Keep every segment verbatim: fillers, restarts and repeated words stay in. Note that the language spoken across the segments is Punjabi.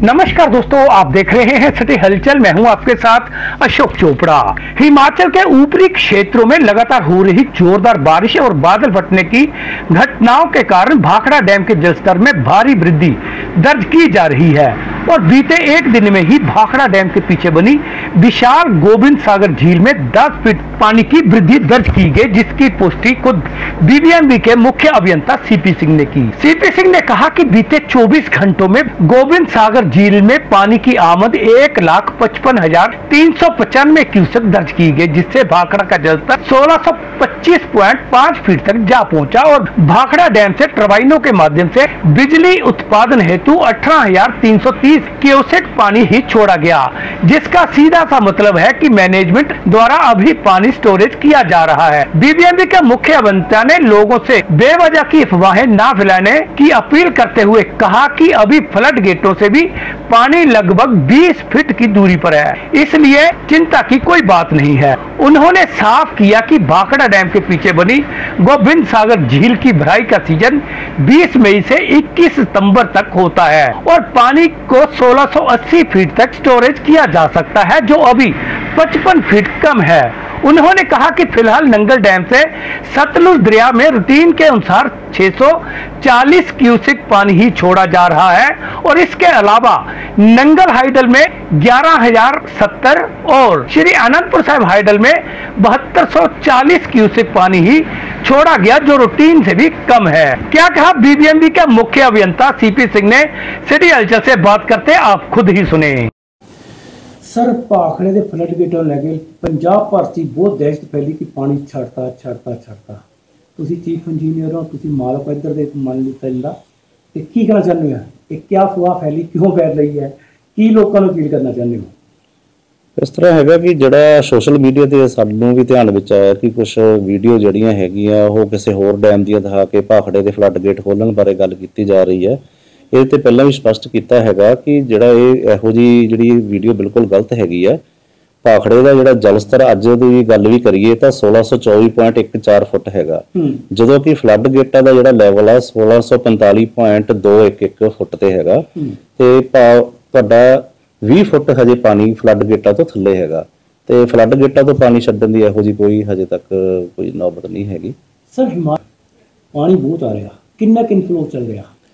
नमस्कार दोस्तों, आप देख रहे हैं सिटी हलचल। मैं हूं आपके साथ अशोक चोपड़ा। हिमाचल के ऊपरी क्षेत्रों में लगातार हो रही जोरदार बारिश और बादल फटने की घटनाओं के कारण भाखड़ा डैम के जलस्तर में भारी वृद्धि दर्ज की जा रही है और बीते एक दिन में ही भाखड़ा डैम के पीछे बनी विशाल गोविंद सागर झील में दस फीट पानी की वृद्धि दर्ज की गई, जिसकी पुष्टि खुद बीबीएमबी के मुख्य अभियंता सीपी सिंह ने की। सीपी सिंह ने कहा कि बीते चौबीस घंटों में गोविंद सागर झील में पानी की आमद एक लाख पचपन हजार तीन सौ पचानवे क्यूसेक दर्ज की गई, जिससे भाखड़ा का जलस्तर सोलह सौ पच्चीस पॉइंट पाँच फीट तक जा पहुंचा और भाखड़ा डैम से टरबाइनों के माध्यम से बिजली उत्पादन हेतु अठारह हजार तीन सौ तीस क्यूसेक पानी ही छोड़ा गया, जिसका सीधा सा मतलब है कि मैनेजमेंट द्वारा अभी पानी स्टोरेज किया जा रहा है। बीबीएमबी के मुख्य अभियंता ने लोगों से बेवजह की अफवाहें न फैलाने की अपील करते हुए कहा कि अभी फ्लड गेटों से भी पानी लगभग बीस फीट की दूरी पर है, इसलिए चिंता की कोई बात नहीं है। उन्होंने साफ किया कि भाखड़ा डैम के पीछे बनी गोविंद सागर झील की भराई का सीजन बीस मई से इक्कीस सितंबर तक होता है और पानी को सोलह सौ अस्सी फीट तक स्टोरेज किया जा सकता है, जो अभी पचपन फीट कम है। उन्होंने कहा कि फिलहाल नंगल डैम से सतलुज दरिया में रूटीन के अनुसार छह सौ चालीस क्यूसेक पानी ही छोड़ा जा रहा है और इसके अलावा नंगल हाइडल में ग्यारह हजार सत्तर और श्री आनंदपुर साहिब हाइडल में बहत्तर सौ चालीस क्यूसेक पानी ही छोड़ा गया, जो रूटीन से भी कम है। क्या कहा बीबीएमबी का मुख्य अभियंता सीपी सिंह ने सिटी हलचल से बात करते, आप खुद ही सुने। सर भाखड़े के फ्लड गेटों लैके पंजाब भर से बहुत दहशत फैली कि पानी छड़ता छड़ता छड़ता तुसी चीफ इंजीनियर हो, तुसी मालक इधर दे मान लिता जिला ते की कहना चाहते हो? ये क्या अफवाह फैली क्यों फैल रही है, की लोगों को अपील करना चाहते हो? इस तरह हैगा कि ਜਿਹੜਾ ਸੋਸ਼ਲ ਮੀਡੀਆ ਤੇ ਸਾਨੂੰ ਵੀ ਧਿਆਨ ਵਿੱਚ ਆਇਆ ਕਿ ਕੁਝ ਵੀਡੀਓ ਜਿਹੜੀਆਂ ਹੈਗੀਆਂ ਉਹ ਕਿਸੇ ਹੋਰ ਡੈਮ ਦੀਆਂ ਦਿਖਾ ਕੇ ਭਾਖੜੇ ਦੇ ਫਲੱਡ ਗੇਟ ਖੋਲਣ ਬਾਰੇ ਗੱਲ ਕੀਤੀ ਜਾ ਰਹੀ ਹੈ। ਇਹ ਤੇ ਪਹਿਲਾਂ ਵੀ ਸਪਸ਼ਟ ਕੀਤਾ ਹੈਗਾ ਕਿ ਜਿਹੜਾ ਇਹ ਇਹੋ ਜੀ ਜਿਹੜੀ ਵੀਡੀਓ ਬਿਲਕੁਲ ਗਲਤ ਹੈਗੀ ਹੈ। ਭਾਖੜੇ ਦਾ ਜਿਹੜਾ ਜਲ ਸਤਰ ਅੱਜ ਦੀ ਗੱਲ ਵੀ ਕਰੀਏ ਤਾਂ सोलह सौ चौबीस पॉइंट एक चार ਫੁੱਟ ਹੈਗਾ, ਜਦੋਂ ਕਿ ਫਲੱਡ ਗੇਟਾਂ ਦਾ ਜਿਹੜਾ ਲੈਵਲ ਹੈ सोलह सौ पैंतालीस पॉइंट दो एक एक ਫੁੱਟ ਤੇ ਹੈਗਾ ਤੇ ਤੁਹਾਡਾ बीस फुट हजे पानी फ्लड गेटा तो थले हैगा ते फ्लड गेटा तो पानी छड्डण दी इहो जी कोई हजे तक कोई नौबत नहीं हैगी। सर हिमाचल पानी बहुत आ रहा, कितना इनफ्लो चल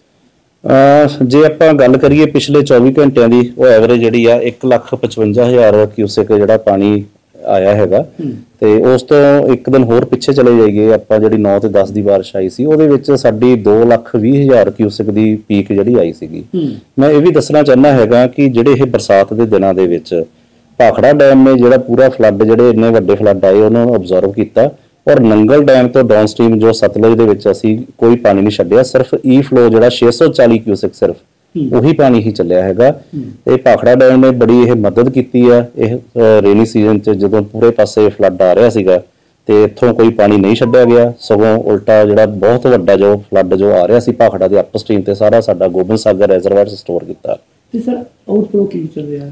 रहा? जे आपां गल करिए पिछले चौबीस घंटिਆਂ ਦੀ ਉਹ ਐਵਰੇਜ ਜਿਹੜੀ ਆ एक लाख पचवंजा हज़ार क्यूसेक ਜਿਹੜਾ पानी आया हैगा ਤੇ ਉਸ ਤੋਂ ਇੱਕ ਦਿਨ ਹੋਰ ਪਿੱਛੇ ਚਲੇ ਜਾਈਏ ਆਪਾਂ ਜਿਹੜੀ नौ ਤੇ दस ਦੀ ਬਾਰਿਸ਼ ਆਈ ਸੀ ਉਹਦੇ ਵਿੱਚ ਸਾਡੀ दो लाख बीस हज़ार क्यूसेक ਦੀ ਪੀਕ ਜਿਹੜੀ ਆਈ ਸੀਗੀ। ਮੈਂ ਇਹ ਵੀ ਦੱਸਣਾ ਚਾਹੁੰਦਾ ਹੈਗਾ ਕਿ ਜਿਹੜੇ ਇਹ ਬਰਸਾਤ ਦੇ ਦਿਨਾਂ ਦੇ ਵਿੱਚ ਭਾਖੜਾ ਡੈਮ ਨੇ ਜਿਹੜਾ ਪੂਰਾ ਫਲੱਡ ਜਿਹੜੇ ਇੰਨੇ ਵੱਡੇ ਫਲੱਡ ਆਏ ਉਹਨਾਂ ਨੂੰ ਅਬਜ਼ਰਵ ਕੀਤਾ ਔਰ ਨੰਗਲ ਡੈਮ ਤੋਂ ਡਾਊਨ ਸਟ੍ਰੀਮ ਜੋ ਸਤਲੁਜ ਦੇ ਵਿੱਚ ਅਸੀਂ ਕੋਈ ਪਾਣੀ ਨਹੀਂ ਛੱਡਿਆ, ਸਿਰਫ ਈ ਫਲੋ ਜਿਹੜਾ छह सौ चालीस क्यूसेक ਸਿਰਫ ਉਹੀ ਪਾਣੀ ਹੀ ਚੱਲਿਆ ਹੈਗਾ। ਇਹ ਭਾਖੜਾ ਡੈਮ ਨੇ ਬੜੀ ਇਹ ਮਦਦ ਕੀਤੀ ਹੈ ਇਹ ਰੇਨੀ ਸੀਜ਼ਨ 'ਚ ਜਦੋਂ ਪੂਰੇ ਪਾਸੇ ਫਲੱਡ ਆ ਰਿਹਾ ਸੀਗਾ ਤੇ ਇੱਥੋਂ ਕੋਈ ਪਾਣੀ ਨਹੀਂ ਛੱਡਿਆ ਗਿਆ, ਸਗੋਂ ਉਲਟਾ ਜਿਹੜਾ ਬਹੁਤ ਵੱਡਾ ਜੋ ਫਲੱਡ ਜੋ ਆ ਰਿਹਾ ਸੀ ਭਾਖੜਾ ਦੇ ਅਪ ਸਟ੍ਰੀਮ ਤੇ ਸਾਰਾ ਸਾਡਾ ਗੋਬਿੰਦ ਸਾਗਰ ਰਿਜ਼ਰਵਾਇਰ 'ਚ ਸਟੋਰ ਕੀਤਾ। ਤੇ ਸਰ ਆਊਟਫਲੋ ਕੀ ਚੱਲ ਰਿਹਾ?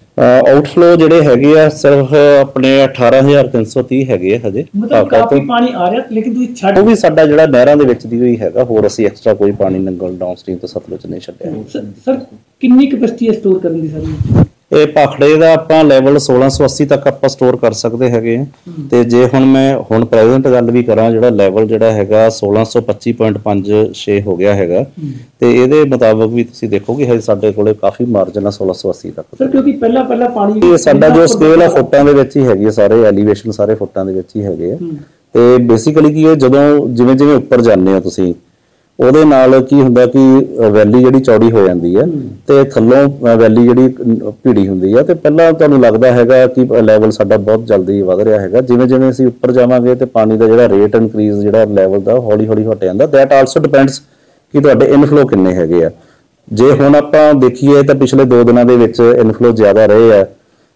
ਆਊਟਫਲੋ ਜਿਹੜੇ ਹੈਗੇ ਆ ਸਿਰਫ ਆਪਣੇ अठारह हज़ार तीन सौ तीस ਹੈਗੇ ਆ ਹਜੇ, ਮਤਲਬ ਕਾਫੀ ਪਾਣੀ ਆ ਰਿਹਾ ਲੇਕਿਨ ਤੁਸੀਂ ਛੱਡ ਉਹ ਵੀ ਸਾਡਾ ਜਿਹੜਾ ਨਹਿਰਾਂ ਦੇ ਵਿੱਚ ਦੀ ਹੋਈ ਹੈਗਾ, ਹੋਰ ਅਸੀਂ ਐਕਸਟਰਾ ਕੋਈ ਪਾਣੀ ਨੰਗਲ ਡਾਊਨ ਸਟ੍ਰੀਮ ਤੋਂ ਸਤਲੁਜ ਨਹੀਂ ਛੱਡਿਆ। ਸਰ ਕਿੰਨੀ ਕੈਪੈਸਿਟੀ ਹੈ ਸਟੋਰ ਕਰਨ ਦੀ ਸਾਰੀ? ਇਹ ਭਾਖੜੇ ਦਾ ਆਪਾਂ ਲੈਵਲ सोलह सौ अस्सी ਤੱਕ ਆਪਾਂ ਸਟੋਰ ਕਰ ਸਕਦੇ ਹੈਗੇ ਆ ਤੇ ਜੇ ਹੁਣ ਮੈਂ ਹੁਣ ਪ੍ਰੈਜ਼ੈਂਟ ਗੱਲ ਵੀ ਕਰਾਂ ਜਿਹੜਾ ਲੈਵਲ ਜਿਹੜਾ ਹੈਗਾ सोलह सौ पच्चीस पॉइंट पाँच छह ਹੋ ਗਿਆ ਹੈਗਾ ਤੇ ਇਹਦੇ ਮੁਤਾਬਕ ਵੀ ਤੁਸੀਂ ਦੇਖੋਗੇ ਹਜੇ ਸਾਡੇ ਕੋਲੇ ਕਾਫੀ ਮਾਰਜਨ ਆ सोलह सौ अस्सी ਤੱਕ। ਸਰ ਕਿਉਂਕਿ ਪਹਿਲਾਂ ਪਹਿਲਾਂ ਪਾਣੀ ਇਹ ਸਾਡਾ ਜੋ ਸਕੇਲ ਆ ਫੁੱਟਾਂ ਦੇ ਵਿੱਚ ਹੀ ਹੈਗੀ, ਸਾਰੇ ਐਲੀਵੇਸ਼ਨ ਸਾਰੇ ਫੁੱਟਾਂ ਦੇ ਵਿੱਚ ਹੀ ਹੈਗੇ ਆ ਤੇ ਬੇਸਿਕਲੀ ਕੀ ਹੈ ਜਦੋਂ ਜਿਵੇਂ ਜਿਵੇਂ ਉੱਪਰ ਜਾਂਦੇ ਹੋ ਤੁਸੀਂ ਉਹਦੇ ਨਾਲ ਕੀ ਹੁੰਦਾ ਕਿ ਵੈਲੀ ਜਿਹੜੀ ਚੌੜੀ ਹੋ ਜਾਂਦੀ ਹੈ ਤੇ ਥੱਲੋਂ ਵੈਲੀ ਜਿਹੜੀ ਭੀੜੀ ਹੁੰਦੀ ਹੈ ਤੇ ਪਹਿਲਾਂ ਤੁਹਾਨੂੰ ਲੱਗਦਾ ਹੈਗਾ ਕਿ ਲੈਵਲ ਸਾਡਾ ਬਹੁਤ ਜਲਦੀ ਵਧ ਰਿਹਾ ਹੈਗਾ। ਜਿਵੇਂ ਜਿਵੇਂ ਅਸੀਂ ਉੱਪਰ ਜਾਵਾਂਗੇ ਤੇ ਪਾਣੀ ਦਾ ਜਿਹੜਾ ਰੇਟ ਇਨਕਰੀਜ਼ ਜਿਹੜਾ ਲੈਵਲ ਦਾ ਹੌਲੀ ਹੌਲੀ ਘਟ ਜਾਂਦਾ। ਦੈਟ ਆਲਸੋ ਡਿਪੈਂਡਸ ਕਿ ਤੁਹਾਡੇ ਇਨਫਲੋ ਕਿੰਨੇ ਹੈਗੇ ਆ। ਜੇ ਹੁਣ ਆਪਾਂ ਦੇਖੀਏ ਤਾਂ ਪਿਛਲੇ ਦੋ ਦਿਨਾਂ ਦੇ ਵਿੱਚ ਇਨਫਲੋ ਜ਼ਿਆਦਾ ਰਹੇ ਆ।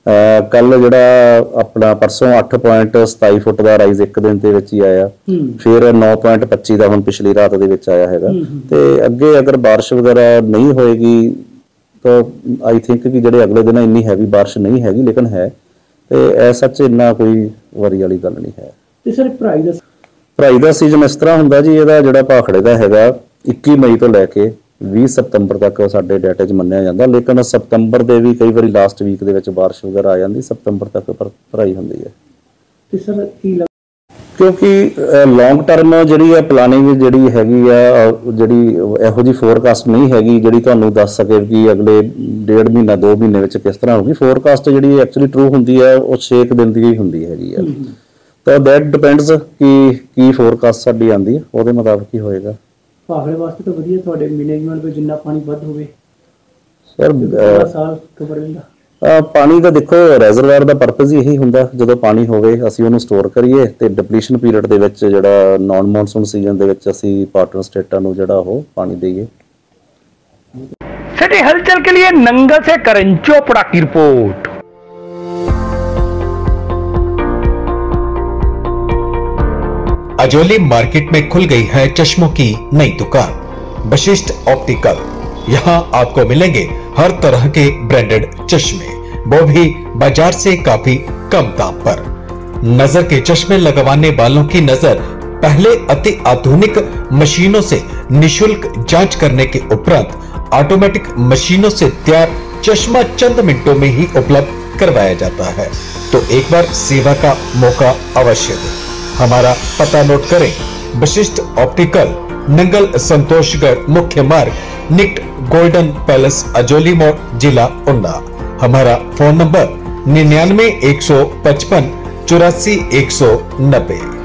ਕੱਲ ਜਿਹੜਾ ਆਪਣਾ ਪਰਸੋਂ ਅੱਠ ਪੁਆਇੰਟ ਸਤਾਈ ਫੁੱਟ ਦਾ ਰਾਈਜ਼ ਇੱਕ ਦਿਨ ਦੇ ਵਿੱਚ ਹੀ ਆਇਆ, ਫਿਰ नौ ਪੁਆਇੰਟ पच्चीस ਦਾ ਹੁਣ ਪਿਛਲੀ ਰਾਤ ਦੇ ਵਿੱਚ ਆਇਆ ਹੈਗਾ ਤੇ ਅੱਗੇ ਅਗਰ ਬਾਰਿਸ਼ ਵਗੈਰਾ ਨਹੀਂ ਹੋਏਗੀ ਤਾਂ ਆਈ ਥਿੰਕ ਕਿ ਜਿਹੜੇ ਅਗਲੇ ਦਿਨ ਇੰਨੀ ਹੈਵੀ ਬਾਰਿਸ਼ ਨਹੀਂ ਹੈਗੀ ਲੇਕਿਨ ਹੈ ਤੇ ਐਸਾ ਸੱਚ ਇੰਨਾ ਕੋਈ ਵਰੀ ਵਾਲੀ ਗੱਲ ਨਹੀਂ ਹੈ। ਤੇ ਸਰ ਪ੍ਰਾਈਸ ਪ੍ਰਾਈਸ ਦਾ ਸੀਜ਼ਨ ਇਸ ਤਰ੍ਹਾਂ ਹੁੰਦਾ ਜੀ, ਇਹਦਾ ਜਿਹੜਾ ਭਾਖੜੇ ਦਾ ਹੈਗਾ इक्कीस मई तो लैके बीस सितंबर तक साडे डाटे 'ਚ ਮੰਨਿਆ ਜਾਂਦਾ, लेकिन सितंबर ਦੇ ਵੀ ਕਈ ਵਾਰੀ ਲਾਸਟ ਵੀਕ ਦੇ ਵਿੱਚ ਬਾਰਿਸ਼ ਵਗੈਰਾ ਆ ਜਾਂਦੀ, सितंबर ਤੱਕ ਪਰ ਭਰਾਈ ਹੁੰਦੀ ਹੈ। ਤੇ ਸਰ ਕੀ ਲੱਗ ਕਿਉਂਕਿ ਲੌਂਗ ਟਰਮ ਜਿਹੜੀ ਆ ਪਲਾਨਿੰਗ ਜਿਹੜੀ ਹੈਗੀ ਆ, ਜਿਹੜੀ ਇਹੋ ਜਿਹੀ ਫੋਰਕਾਸਟ ਨਹੀਂ ਹੈਗੀ ਜਿਹੜੀ ਤੁਹਾਨੂੰ ਦੱਸ ਸਕੇ ਕਿ ਅਗਲੇ ਡੇਢ ਮਹੀਨਾ ਦੋ ਮਹੀਨੇ ਵਿੱਚ ਕਿਸ ਤਰ੍ਹਾਂ ਹੋਊਗੀ। ਫੋਰਕਾਸਟ ਜਿਹੜੀ ਐਕਚੁਅਲੀ ਟਰੂ ਹੁੰਦੀ ਹੈ ਉਹ ਛੇ ਕੁ ਦਿਨ ਦੀ ਹੀ ਹੁੰਦੀ ਹੈਗੀ ਆ। ਤਾਂ ਦੈਟ ਡਿਪੈਂਡਸ ਕਿ ਕੀ ਫੋਰਕਾਸਟ ਸਾਡੀ ਆਉਂਦੀ ਹੈ, ਉਹਦੇ ਮੁਤਾਬਕ ਹੀ ਹੋਏਗਾ। ਭਾਖੜੇ ਵਾਸਤੇ ਤਾਂ ਵਧੀਆ ਤੁਹਾਡੇ ਮੈਨੇਜਮੈਂਟ ਵਿੱਚ ਜਿੰਨਾ ਪਾਣੀ ਵੱਧ ਹੋਵੇ ਸਰ ਪੂਰਾ ਸਾਲ ਕਵਰ ਰਹਿੰਦਾ। ਪਾਣੀ ਦਾ ਦੇਖੋ ਰਿਜ਼ਰਵਾਇਰ ਦਾ ਪਰਪਸ ਹੀ ਇਹੀ ਹੁੰਦਾ, ਜਦੋਂ ਪਾਣੀ ਹੋਵੇ ਅਸੀਂ ਉਹਨੂੰ ਸਟੋਰ ਕਰੀਏ ਤੇ ਡਿਪਲੀਸ਼ਨ ਪੀਰੀਅਡ ਦੇ ਵਿੱਚ ਜਿਹੜਾ ਨਾਨ ਮੌਨਸੂਨ ਸੀਜ਼ਨ ਦੇ ਵਿੱਚ ਅਸੀਂ ਪਾਰਟਨਰ ਸਟੇਟਾਂ ਨੂੰ ਜਿਹੜਾ ਉਹ ਪਾਣੀ ਦੇਈਏ। सिटी हलचल के लिए नंगल से करण चोपड़ा की रिपोर्ट। अजोली मार्केट में खुल गई है चश्मों की नई दुकान वशिष्ठ ऑप्टिकल। यहाँ आपको मिलेंगे हर तरह के ब्रांडेड चश्मे, वो भी बाजार से काफी कम दाम पर। नजर के चश्मे लगवाने वालों की नजर पहले अति आधुनिक मशीनों से निशुल्क जांच करने के उपरांत ऑटोमेटिक मशीनों से तैयार चश्मा चंद मिनटों में ही उपलब्ध करवाया जाता है। तो एक बार सेवा का मौका अवश्य दें। हमारा पता नोट करें, वशिष्ठ ऑप्टिकल, नंगल संतोषगढ़ मुख्य मार्ग, निकट गोल्डन पैलेस, अजोली मोड़, जिला उन्ना। हमारा फोन नंबर निन्यानवे एक सौ पचपन चौरासी एक सौ नब्बे।